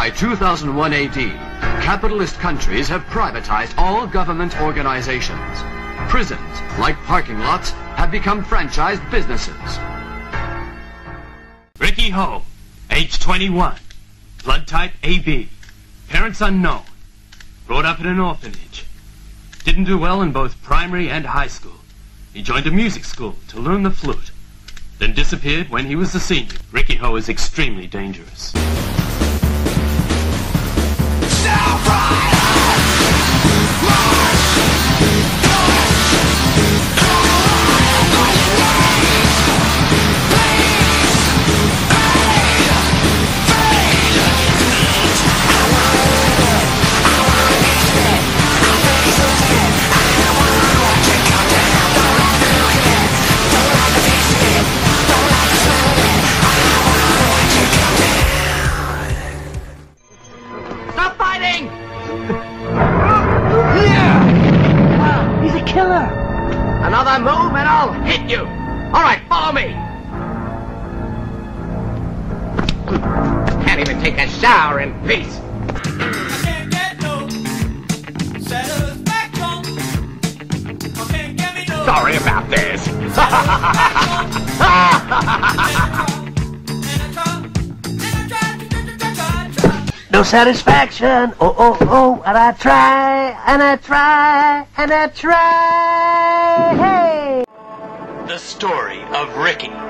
By 2001 AD, capitalist countries have privatized all government organizations. Prisons, like parking lots, have become franchised businesses. Ricky Ho, age 21, blood type AB, parents unknown, brought up in an orphanage. Didn't do well in both primary and high school. He joined a music school to learn the flute, then disappeared when he was a senior. Ricky Ho is extremely dangerous. Stop fighting! He's a killer! Another move and I'll hit you! Alright, follow me! Can't even take a shower in peace! I can't get no satisfaction. I can't get me no. Sorry about this! No satisfaction. Oh, oh, oh. And I try, and I try, and I try. Hey! The story of Ricky.